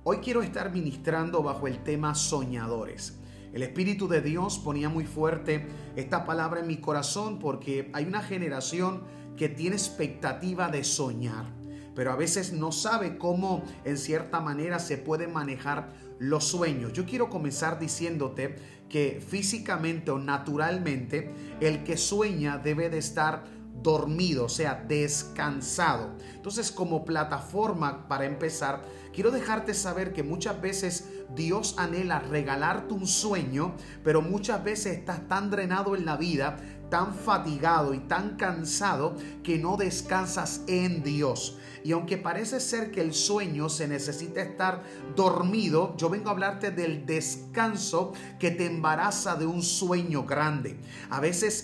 Hoy quiero estar ministrando bajo el tema soñadores. El Espíritu de Dios ponía muy fuerte esta palabra en mi corazón porque hay una generación que tiene expectativa de soñar, pero a veces no sabe cómo en cierta manera se pueden manejar los sueños. Yo quiero comenzar diciéndote que físicamente o naturalmente el que sueña debe de estar dormido, o sea, descansado. Entonces, como plataforma para empezar, quiero dejarte saber que muchas veces Dios anhela regalarte un sueño, pero muchas veces estás tan drenado en la vida, tan fatigado y tan cansado que no descansas en Dios. Y aunque parece ser que el sueño se necesita estar dormido, yo vengo a hablarte del descanso que te embaraza de un sueño grande. A veces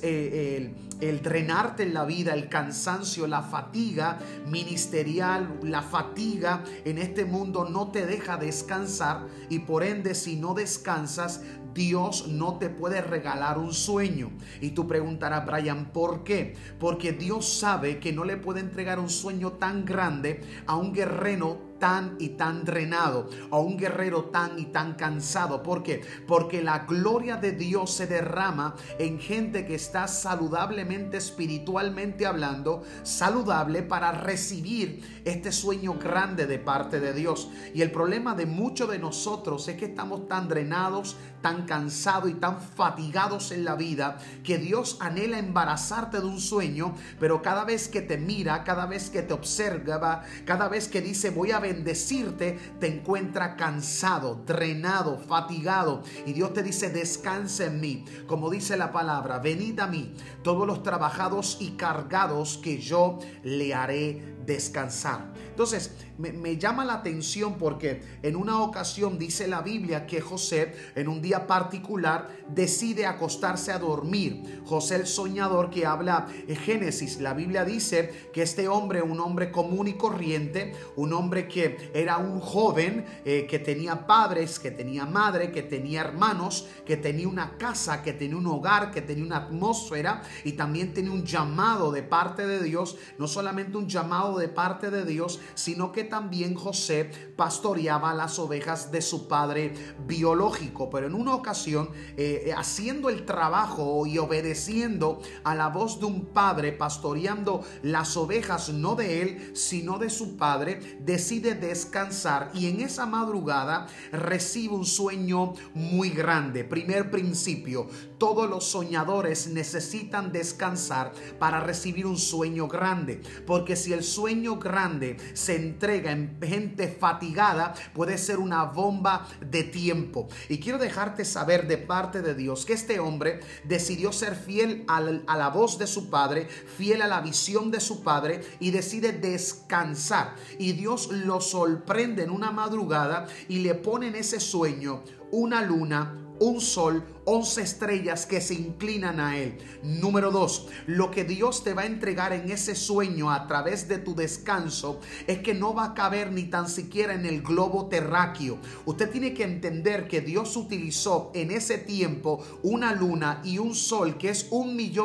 el drenarte en la vida, el cansancio, la fatiga ministerial, la fatiga en este mundo no te deja descansar, y por ende, si no descansas, Dios no te puede regalar un sueño. Y tú preguntarás, Brian, ¿por qué? Porque Dios sabe que no le puede entregar un sueño tan grande a un guerrero tan y tan drenado, a un guerrero tan y tan cansado. ¿Por qué? Porque la gloria de Dios se derrama en gente que está saludablemente, espiritualmente hablando, saludable para recibir este sueño grande de parte de Dios. Y el problema de muchos de nosotros es que estamos tan drenados, tan cansados y tan fatigados en la vida que Dios anhela embarazarte de un sueño, pero cada vez que te mira, cada vez que te observa, cada vez que dice voy a bendecirte, te encuentra cansado, drenado, fatigado, y Dios te dice descansa en mí. Como dice la palabra, venid a mí todos los trabajados y cargados, que yo le haré descansar. Entonces me llama la atención porque en una ocasión dice la Biblia que José en un día particular decide acostarse a dormir. José el soñador que habla en Génesis, la Biblia dice que este hombre, un hombre común y corriente, un hombre que era un joven que tenía padres, que tenía madre, que tenía hermanos, que tenía una casa, que tenía un hogar, que tenía una atmósfera, y también tenía un llamado de parte de Dios. No solamente un llamado de parte de Dios, sino que también José pastoreaba las ovejas de su padre biológico. Pero en una ocasión, haciendo el trabajo y obedeciendo a la voz de un padre, pastoreando las ovejas no de él, sino de su padre, decide descansar, y en esa madrugada recibe un sueño muy grande. Primer principio: todos los soñadores necesitan descansar para recibir un sueño grande, porque si el sueño grande se entrega en gente fatigada, puede ser una bomba de tiempo. Y quiero dejarte saber de parte de Dios que este hombre decidió ser fiel a la voz de su padre, fiel a la visión de su padre, y decide descansar. Y Dios lo sorprende en una madrugada y le pone en ese sueño una luna, un sol, 11 estrellas que se inclinan a él. Número 2, lo que Dios te va a entregar en ese sueño a través de tu descanso es que no va a caber ni tan siquiera en el globo terráqueo. Usted tiene que entender que Dios utilizó en ese tiempo una luna y un sol que es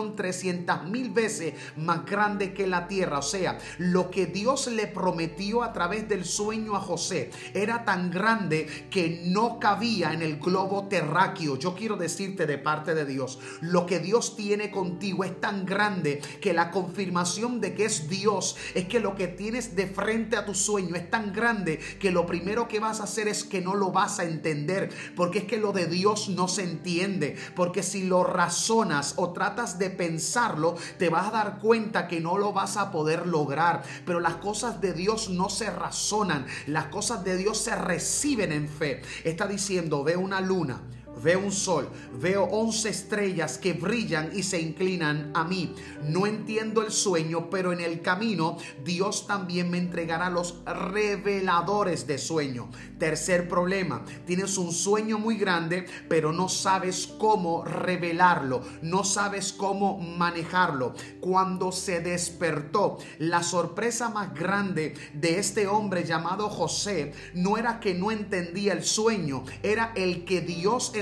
1.300.000 veces más grande que la tierra. O sea, lo que Dios le prometió a través del sueño a José era tan grande que no cabía en el globo terráqueo. Yo quiero decirte de parte de Dios, lo que Dios tiene contigo es tan grande que la confirmación de que es Dios es que lo que tienes de frente a tu sueño es tan grande que lo primero que vas a hacer es que no lo vas a entender, porque es que lo de Dios no se entiende, porque si lo razonas o tratas de pensarlo, te vas a dar cuenta que no lo vas a poder lograr. Pero las cosas de Dios no se razonan, las cosas de Dios se reciben en fe. Está diciendo, ve una luna, veo un sol, veo 11 estrellas que brillan y se inclinan a mí. No entiendo el sueño, pero en el camino Dios también me entregará los reveladores de sueño. Tercer problema: tienes un sueño muy grande, pero no sabes cómo revelarlo, no sabes cómo manejarlo. Cuando se despertó, la sorpresa más grande de este hombre llamado José no era que no entendía el sueño, era el que Dios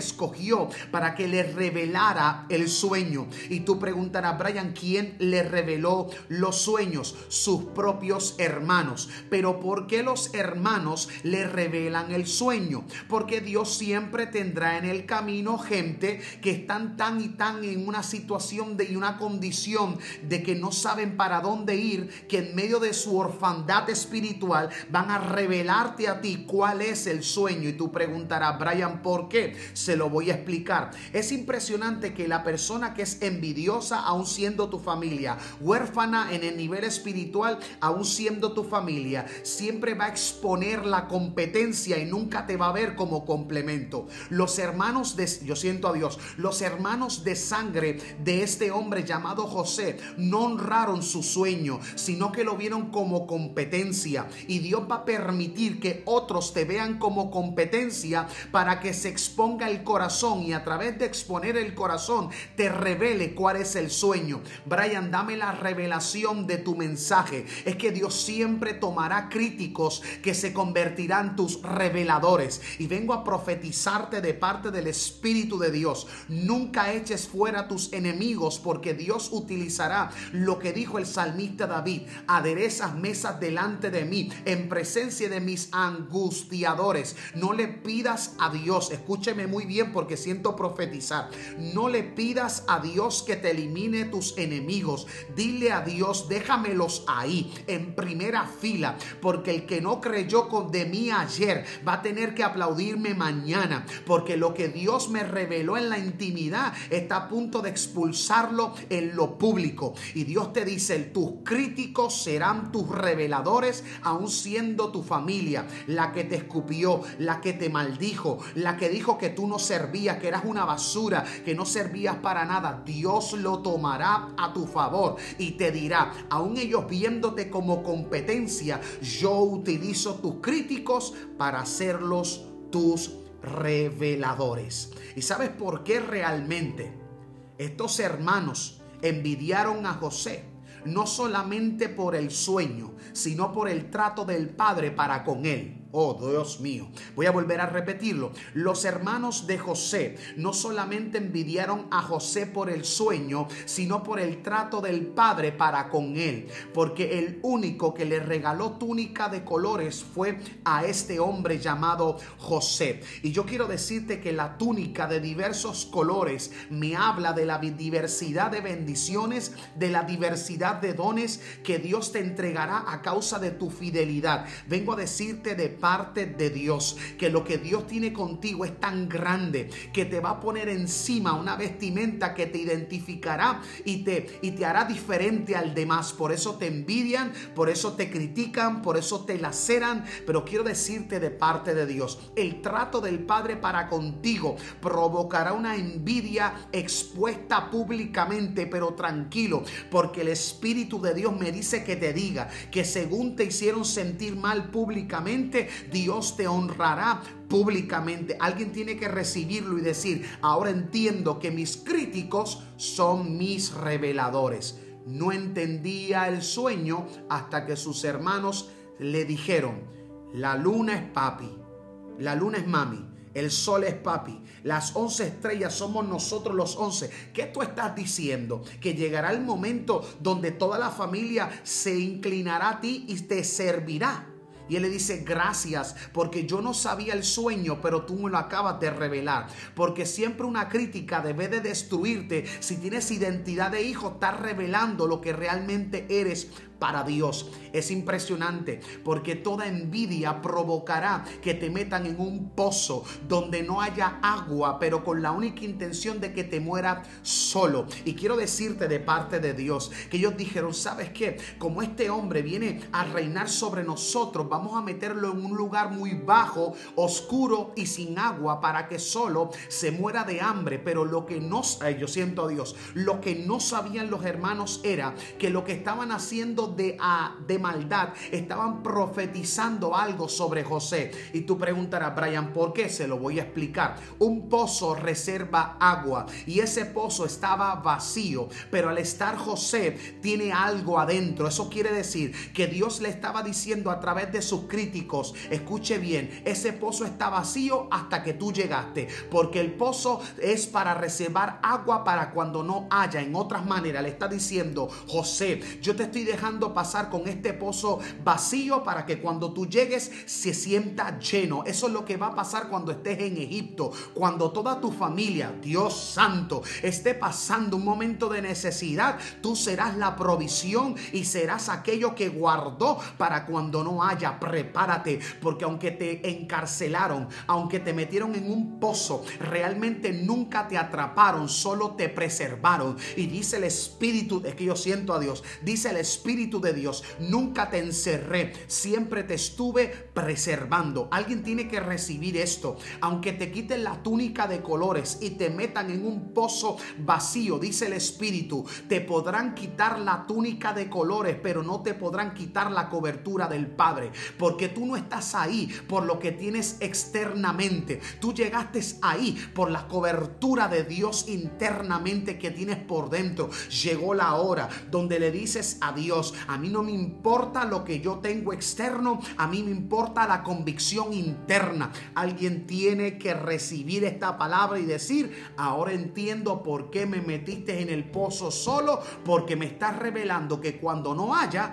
escogió para que le revelara el sueño. Y tú preguntarás, Brian, ¿quién le reveló los sueños? Sus propios hermanos. Pero ¿por qué los hermanos le revelan el sueño? Porque Dios siempre tendrá en el camino gente que están tan y tan en una situación y una condición de que no saben para dónde ir, que en medio de su orfandad espiritual van a revelarte a ti cuál es el sueño. Y tú preguntarás, Brian, ¿por qué? Se lo voy a explicar. Es impresionante que la persona que es envidiosa, aún siendo tu familia, huérfana en el nivel espiritual, aún siendo tu familia, siempre va a exponer la competencia y nunca te va a ver como complemento. Los hermanos yo siento a Dios, los hermanos de sangre de este hombre llamado José no honraron su sueño, sino que lo vieron como competencia. Y Dios va a permitir que otros te vean como competencia para que se exponga el corazón, y a través de exponer el corazón te revele cuál es el sueño. Brian, dame la revelación de tu mensaje. Es que Dios siempre tomará críticos que se convertirán tus reveladores. Y vengo a profetizarte de parte del Espíritu de Dios: nunca eches fuera a tus enemigos, porque Dios utilizará lo que dijo el salmista David: aderezas mesas delante de mí en presencia de mis angustiadores. No le pidas a Dios, escúcheme muy bien porque siento profetizar, no le pidas a Dios que te elimine tus enemigos. Dile a Dios: déjamelos ahí en primera fila, porque el que no creyó de mí ayer va a tener que aplaudirme mañana, porque lo que Dios me reveló en la intimidad está a punto de expulsarlo en lo público. Y Dios te dice: tus críticos serán tus reveladores, aún siendo tu familia, la que te escupió, la que te maldijo, la que dijo que tú no servías, que eras una basura, que no servías para nada. Dios lo tomará a tu favor y te dirá, aún ellos viéndote como competencia, yo utilizo tus críticos para hacerlos tus reveladores. ¿Y sabes por qué realmente estos hermanos envidiaron a José? No solamente por el sueño, sino por el trato del padre para con él. Oh, Dios mío, voy a volver a repetirlo. Los hermanos de José no solamente envidiaron a José por el sueño, sino por el trato del padre para con él, porque el único que le regaló túnica de colores fue a este hombre llamado José. Y yo quiero decirte que la túnica de diversos colores me habla de la diversidad de bendiciones, de la diversidad de dones que Dios te entregará a causa de tu fidelidad. Vengo a decirte de parte de Dios que lo que Dios tiene contigo es tan grande que te va a poner encima una vestimenta que te identificará y te hará diferente al demás. Por eso te envidian, por eso te critican, por eso te laceran, pero quiero decirte de parte de Dios, el trato del Padre para contigo provocará una envidia expuesta públicamente, pero tranquilo, porque el Espíritu de Dios me dice que te diga que según te hicieron sentir mal públicamente, Dios te honrará públicamente. Alguien tiene que recibirlo y decir: ahora entiendo que mis críticos son mis reveladores. No entendía el sueño hasta que sus hermanos le dijeron: la luna es papi, la luna es mami, el sol es papi, las 11 estrellas somos nosotros los 11. ¿Qué tú estás diciendo? Que llegará el momento donde toda la familia se inclinará a ti y te servirá. Y él le dice: gracias, porque yo no sabía el sueño, pero tú me lo acabas de revelar. Porque siempre una crítica debe de destruirte. Si tienes identidad de hijo, estás revelando lo que realmente eres para Dios. Es impresionante, porque toda envidia provocará que te metan en un pozo donde no haya agua, pero con la única intención de que te mueras solo. Y quiero decirte de parte de Dios que ellos dijeron: ¿sabes qué? Como este hombre viene a reinar sobre nosotros, vamos a meterlo en un lugar muy bajo, oscuro y sin agua, para que solo se muera de hambre. Pero lo que no, yo siento a Dios, lo que no sabían los hermanos era que lo que estaban haciendo de maldad, estaban profetizando algo sobre José. Y tú preguntarás: Brian, ¿por qué? Se lo voy a explicar. Un pozo reserva agua y ese pozo estaba vacío, pero al estar José tiene algo adentro. Eso quiere decir que Dios le estaba diciendo a través de sus críticos, escuche bien, ese pozo está vacío hasta que tú llegaste, porque el pozo es para reservar agua para cuando no haya. En otras maneras, le está diciendo: José, yo te estoy dejando pasar con este pozo vacío para que cuando tú llegues se sienta lleno. Eso es lo que va a pasar cuando estés en Egipto, cuando toda tu familia, Dios santo, esté pasando un momento de necesidad. Tú serás la provisión y serás aquello que guardó para cuando no haya. Prepárate, porque aunque te encarcelaron, aunque te metieron en un pozo, realmente nunca te atraparon, solo te preservaron. Y dice el Espíritu, es que yo siento a Dios, dice el Espíritu de Dios: nunca te encerré, siempre te estuve preservando. Alguien tiene que recibir esto. Aunque te quiten la túnica de colores y te metan en un pozo vacío, dice el Espíritu, te podrán quitar la túnica de colores, pero no te podrán quitar la cobertura del Padre, porque tú no estás ahí por lo que tienes externamente. Tú llegaste ahí por la cobertura de Dios internamente que tienes por dentro. Llegó la hora donde le dices a Dios: a mí no me importa lo que yo tengo externo, a mí me importa la convicción interna. Alguien tiene que recibir esta palabra y decir: ahora entiendo por qué me metiste en el pozo solo, porque me estás revelando que cuando no haya,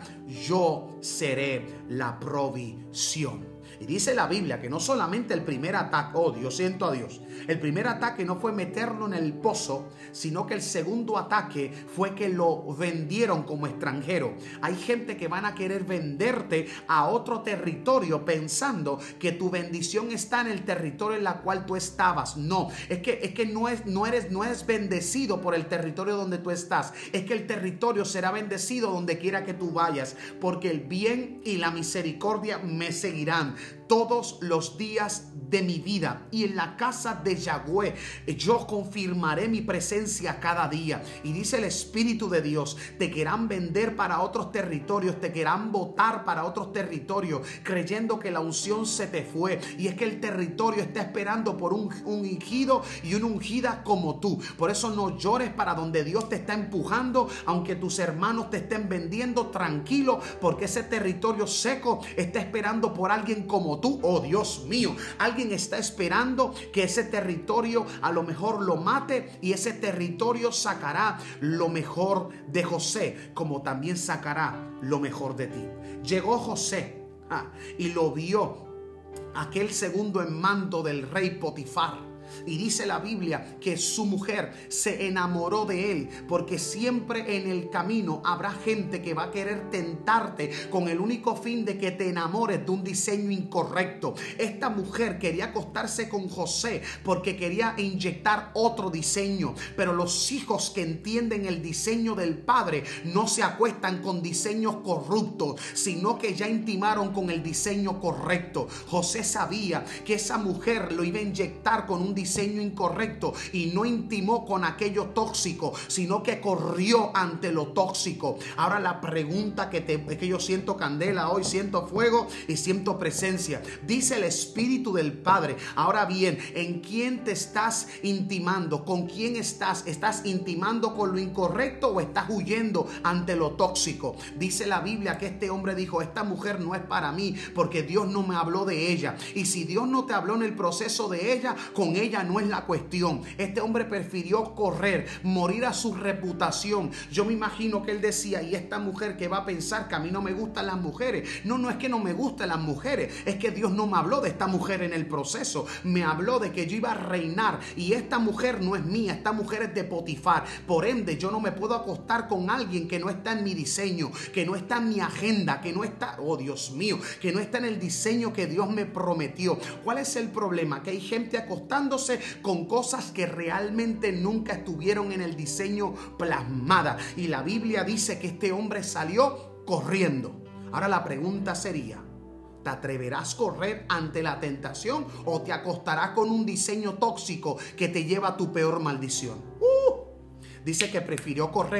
yo seré la provisión. Y dice la Biblia que no solamente el primer ataque, oh Dios, siento a Dios, el primer ataque no fue meterlo en el pozo, sino que el segundo ataque fue que lo vendieron como extranjero. Hay gente que van a querer venderte a otro territorio pensando que tu bendición está en el territorio en la cual tú estabas. No, es que no eres bendecido por el territorio donde tú estás. Es que el territorio será bendecido donde quiera que tú vayas, porque el bien y la misericordia me seguirán todos los días de mi vida, y en la casa de Yahweh yo confirmaré mi presencia cada día. Y dice el Espíritu de Dios: te querrán vender para otros territorios, te querrán botar para otros territorios, creyendo que la unción se te fue, y es que el territorio está esperando por un ungido y una ungida como tú. Por eso no llores para donde Dios te está empujando, aunque tus hermanos te estén vendiendo. Tranquilo, porque ese territorio seco está esperando por alguien como tú. Oh Dios mío, alguien está esperando que ese territorio a lo mejor lo mate, y ese territorio sacará lo mejor de José, como también sacará lo mejor de ti. Llegó José y lo vio aquel segundo en mando del rey Potifar. Y dice la Biblia que su mujer se enamoró de él, porque siempre en el camino habrá gente que va a querer tentarte con el único fin de que te enamores de un diseño incorrecto. Esta mujer quería acostarse con José porque quería inyectar otro diseño, pero los hijos que entienden el diseño del Padre no se acuestan con diseños corruptos, sino que ya intimaron con el diseño correcto. José sabía que esa mujer lo iba a inyectar con un diseño incorrecto, y no intimó con aquello tóxico, sino que corrió ante lo tóxico. Ahora la pregunta es que yo siento candela hoy, siento fuego y siento presencia. Dice el Espíritu del Padre: ahora bien, ¿en quién te estás intimando? ¿Con quién estás? ¿Estás intimando con lo incorrecto o estás huyendo ante lo tóxico? Dice la Biblia que este hombre dijo: esta mujer no es para mí, porque Dios no me habló de ella. Y si Dios no te habló en el proceso de ella, con ella no es la cuestión. Este hombre prefirió correr, morir a su reputación. Yo me imagino que él decía: y esta mujer que va a pensar que a mí no me gustan las mujeres. No es que no me gustan las mujeres, es que Dios no me habló de esta mujer en el proceso. Me habló de que yo iba a reinar, y esta mujer no es mía, esta mujer es de Potifar. Por ende, yo no me puedo acostar con alguien que no está en mi diseño, que no está en mi agenda, que no está, oh Dios mío, que no está en el diseño que Dios me prometió. ¿Cuál es el problema? Que hay gente acostándose con cosas que realmente nunca estuvieron en el diseño plasmada. Y la Biblia dice que este hombre salió corriendo. Ahora la pregunta sería: ¿te atreverás a correr ante la tentación o te acostarás con un diseño tóxico que te lleva a tu peor maldición? Dice que prefirió correr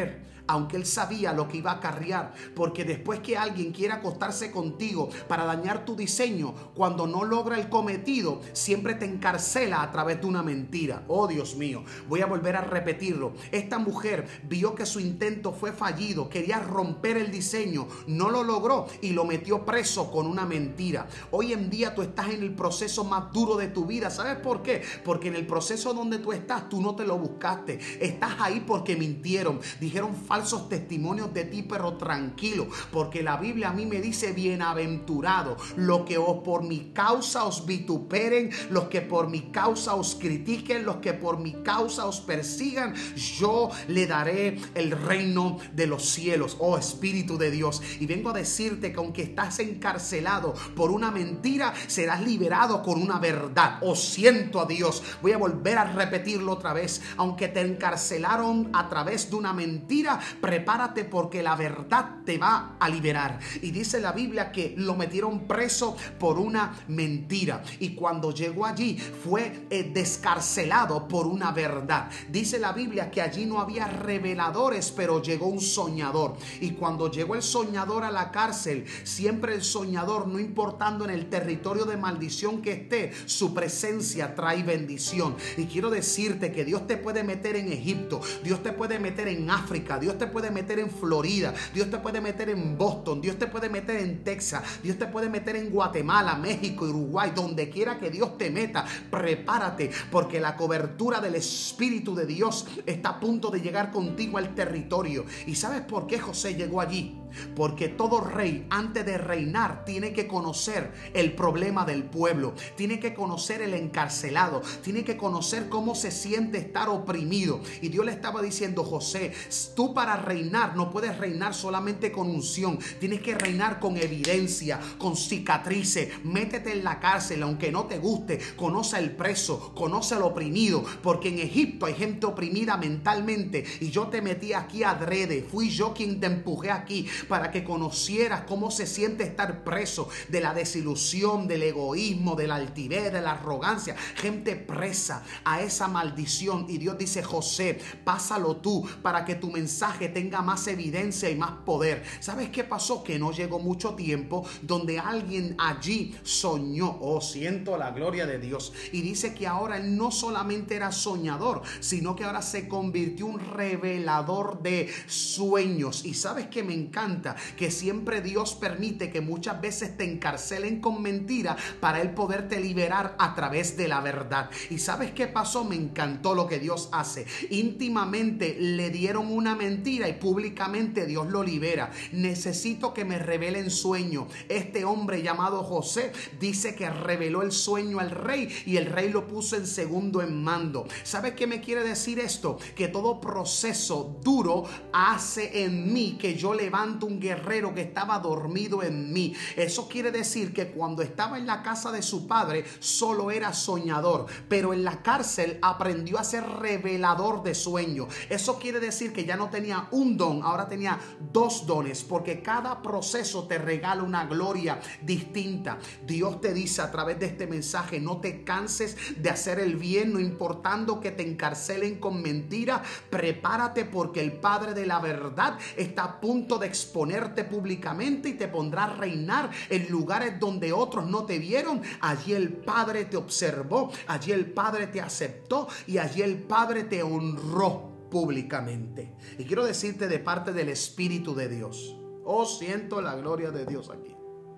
aunque él sabía lo que iba a acarrear, porque después que alguien quiera acostarse contigo para dañar tu diseño, cuando no logra el cometido, siempre te encarcela a través de una mentira. Oh Dios mío, voy a volver a repetirlo. Esta mujer vio que su intento fue fallido, quería romper el diseño, no lo logró y lo metió preso con una mentira. Hoy en día tú estás en el proceso más duro de tu vida. ¿Sabes por qué? Porque en el proceso donde tú estás, tú no te lo buscaste. Estás ahí porque mintieron, dijeron falsos testimonios de ti, pero tranquilo, porque la Biblia a mí me dice: bienaventurado los que por mi causa os vituperen, los que por mi causa os critiquen, los que por mi causa os persigan, yo le daré el reino de los cielos. Oh Espíritu de Dios, y vengo a decirte que aunque estás encarcelado por una mentira, serás liberado con una verdad. Oh, siento a Dios, voy a volver a repetirlo otra vez. Aunque te encarcelaron a través de una mentira, prepárate, porque la verdad te va a liberar. Y dice la Biblia que lo metieron preso por una mentira, y cuando llegó allí fue descarcelado por una verdad. Dice la Biblia que allí no había reveladores, pero llegó un soñador, y cuando llegó el soñador a la cárcel, siempre el soñador, no importando en el territorio de maldición que esté, su presencia trae bendición. Y quiero decirte que Dios te puede meter en Egipto, Dios te puede meter en África, Dios te puede meter en Florida, Dios te puede meter en Boston, Dios te puede meter en Texas, Dios te puede meter en Guatemala, México, Uruguay, donde quiera que Dios te meta. Prepárate, porque la cobertura del Espíritu de Dios está a punto de llegar contigo al territorio. ¿Y sabes por qué José llegó allí? Porque todo rey, antes de reinar, tiene que conocer el problema del pueblo, tiene que conocer el encarcelado, tiene que conocer cómo se siente estar oprimido. Y Dios le estaba diciendo: José, tú para reinar no puedes reinar solamente con unción, tienes que reinar con evidencia, con cicatrices. Métete en la cárcel, aunque no te guste, conoce al preso, conoce al oprimido, porque en Egipto hay gente oprimida mentalmente, y yo te metí aquí adrede, fui yo quien te empujé aquí para que conocieras cómo se siente estar preso de la desilusión, del egoísmo, de la altivez, de la arrogancia, gente presa a esa maldición. Y Dios dice: José, pásalo tú para que tu mensaje tenga más evidencia y más poder. ¿Sabes qué pasó? Que no llegó mucho tiempo donde alguien allí soñó. Oh, siento la gloria de Dios. Y dice que ahora él no solamente era soñador, sino que ahora se convirtió en un revelador de sueños. Y sabes que me encanta que siempre Dios permite que muchas veces te encarcelen con mentira para él poderte liberar a través de la verdad. ¿Y sabes qué pasó? Me encantó lo que Dios hace. Íntimamente le dieron una mentira y públicamente Dios lo libera. Necesito que me revelen sueño. Este hombre llamado José dice que reveló el sueño al rey, y el rey lo puso en segundo en mando. ¿Sabes qué me quiere decir esto? Que todo proceso duro hace en mí que yo levante un guerrero que estaba dormido en mí. Eso quiere decir que cuando estaba en la casa de su padre solo era soñador, pero en la cárcel aprendió a ser revelador de sueños. Eso quiere decir que ya no tenía un don, ahora tenía dos dones, porque cada proceso te regala una gloria distinta. Dios te dice a través de este mensaje: no te canses de hacer el bien, no importando que te encarcelen con mentiras. Prepárate, porque el Padre de la verdad está a punto de exponerte públicamente y te pondrá a reinar en lugares donde otros no te vieron. Allí el Padre te observó, allí el Padre te aceptó y allí el Padre te honró públicamente. Y quiero decirte de parte del Espíritu de Dios: oh, siento la gloria de Dios aquí.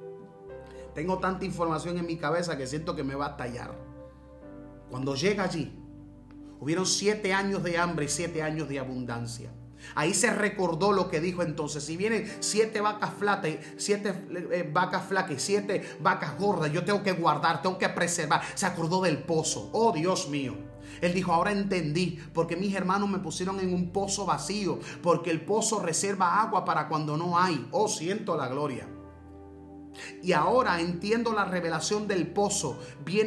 Tengo tanta información en mi cabeza que siento que me va a tallar. Cuando llega allí, hubieron 7 años de hambre y 7 años de abundancia. Ahí se recordó lo que dijo entonces: si vienen 7 vacas flacas, 7 vacas flacas y 7 vacas gordas, yo tengo que guardar, tengo que preservar. Se acordó del pozo. Oh, Dios mío. Él dijo: ahora entendí, porque mis hermanos me pusieron en un pozo vacío, porque el pozo reserva agua para cuando no hay. Oh, siento la gloria. Y ahora entiendo la revelación del pozo. Viene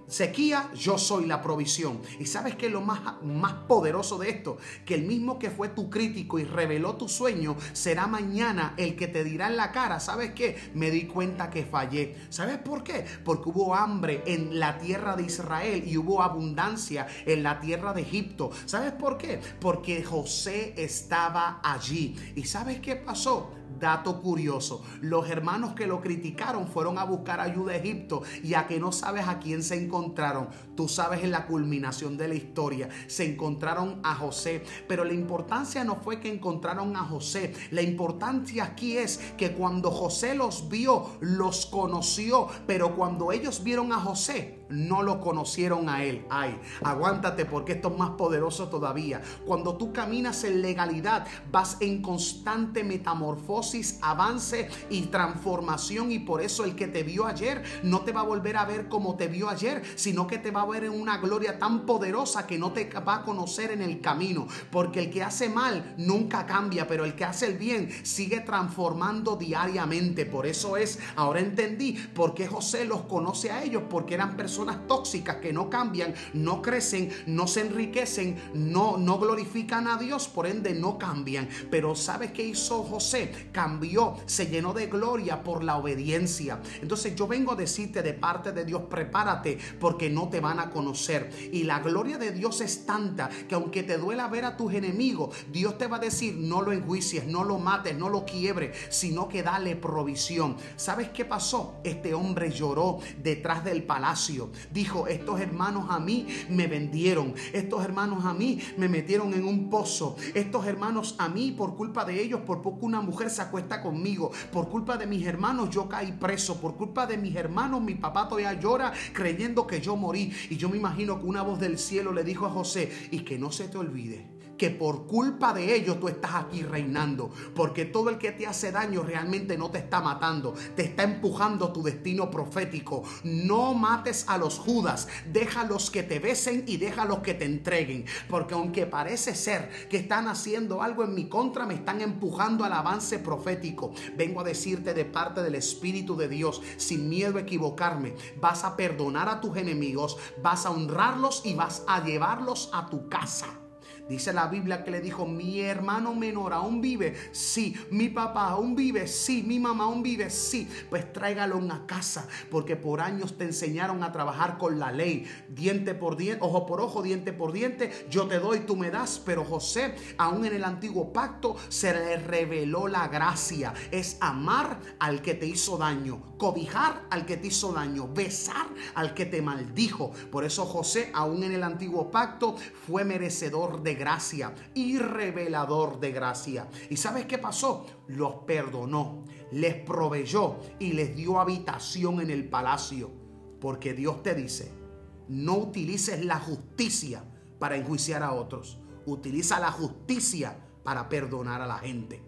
sequía, yo soy la provisión. Y sabes que lo más poderoso de esto, que el mismo que fue tu crítico y reveló tu sueño, será mañana el que te dirá en la cara, ¿sabes qué? Me di cuenta que fallé. ¿Sabes por qué? Porque hubo hambre en la tierra de Israel y hubo abundancia en la tierra de Egipto. ¿Sabes por qué? Porque José estaba allí. ¿Y sabes qué pasó? Dato curioso, los hermanos que lo criticaron fueron a buscar ayuda a Egipto, y a que no sabes a quién se encontraron. Tú sabes, en la culminación de la historia se encontraron a José, pero la importancia no fue que encontraron a José. La importancia aquí es que cuando José los vio, los conoció, pero cuando ellos vieron a José, no lo conocieron a él. Ay, aguántate, porque esto es más poderoso todavía. Cuando tú caminas en legalidad, vas en constante metamorfosis, avance y transformación, y por eso el que te vio ayer no te va a volver a ver como te vio ayer, sino que te va a ver en una gloria tan poderosa que no te va a conocer en el camino, porque el que hace mal nunca cambia, pero el que hace el bien sigue transformando diariamente. Por eso ahora entendí por qué José los conoce a ellos, porque eran personas tóxicas que no cambian, no crecen, no se enriquecen, no glorifican a Dios, por ende no cambian. Pero ¿sabes qué hizo José? Cambió, se llenó de gloria por la obediencia. Entonces yo vengo a decirte de parte de Dios, prepárate, porque no te van a conocer. Y la gloria de Dios es tanta que aunque te duela ver a tus enemigos, Dios te va a decir: no lo enjuicies, no lo mates, no lo quiebres, sino que dale provisión. ¿Sabes qué pasó? Este hombre lloró detrás del palacio. Dijo: estos hermanos a mí me vendieron, estos hermanos a mí me metieron en un pozo, estos hermanos a mí, por culpa de ellos, por poco una mujer se acuesta conmigo, por culpa de mis hermanos yo caí preso, por culpa de mis hermanos mi papá todavía llora creyendo que yo morí. Y yo me imagino que una voz del cielo le dijo a José: y que no se te olvide que por culpa de ellos tú estás aquí reinando, porque todo el que te hace daño realmente no te está matando, te está empujando a tu destino profético. No mates a los Judas, déjalos que te besen y déjalos que te entreguen, porque aunque parece ser que están haciendo algo en mi contra, me están empujando al avance profético. Vengo a decirte de parte del Espíritu de Dios, sin miedo a equivocarme, vas a perdonar a tus enemigos, vas a honrarlos y vas a llevarlos a tu casa. Dice la Biblia que le dijo: mi hermano menor aún vive, sí. Mi papá aún vive, sí. Mi mamá aún vive, sí. Pues tráigalo a una casa, porque por años te enseñaron a trabajar con la ley, diente por diente, ojo por ojo, diente por diente, yo te doy, tú me das. Pero José, aún en el antiguo pacto, se le reveló la gracia. Es amar al que te hizo daño, cobijar al que te hizo daño, besar al que te maldijo. Por eso José, aún en el antiguo pacto, fue merecedor de gracia y revelador de gracia. ¿Y sabes qué pasó? Los perdonó, les proveyó y les dio habitación en el palacio. Porque Dios te dice: no utilices la justicia para enjuiciar a otros, utiliza la justicia para perdonar a la gente.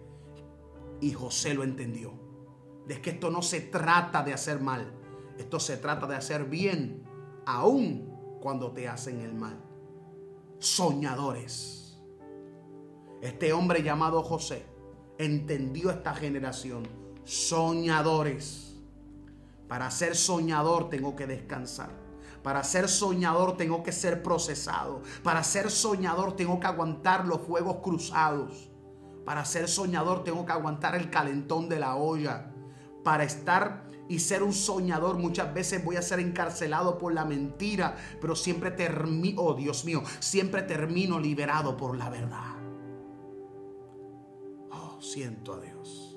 Y José lo entendió. Es que esto no se trata de hacer mal, esto se trata de hacer bien, aun cuando te hacen el mal. Soñadores. Este hombre llamado José entendió esta generación. Soñadores. Para ser soñador tengo que descansar. Para ser soñador tengo que ser procesado. Para ser soñador tengo que aguantar los fuegos cruzados. Para ser soñador tengo que aguantar el calentón de la olla. Para estar y ser un soñador, muchas veces voy a ser encarcelado por la mentira, pero siempre termino, oh Dios mío, siempre termino liberado por la verdad. Oh, siento a Dios.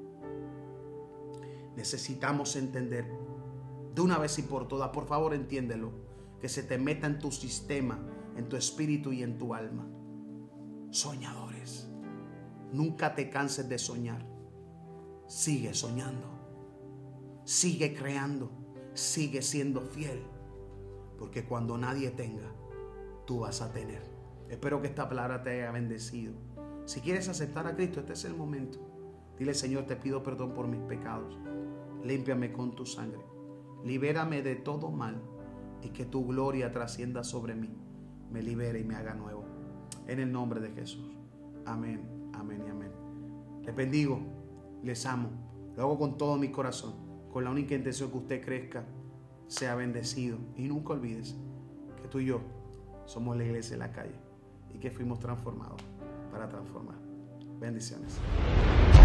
Necesitamos entender de una vez y por todas, por favor entiéndelo, que se te meta en tu sistema, en tu espíritu y en tu alma. Soñadores, nunca te canses de soñar. Sigue soñando. Sigue creando, sigue siendo fiel, porque cuando nadie tenga, tú vas a tener. Espero que esta palabra te haya bendecido. Si quieres aceptar a Cristo, este es el momento. Dile: Señor, te pido perdón por mis pecados. Límpiame con tu sangre. Libérame de todo mal y que tu gloria trascienda sobre mí. Me libere y me haga nuevo. En el nombre de Jesús. Amén, amén y amén. Les bendigo, les amo. Lo hago con todo mi corazón, con la única intención que usted crezca sea bendecido. Y nunca olvides que tú y yo somos la iglesia de la calle y que fuimos transformados para transformar. Bendiciones.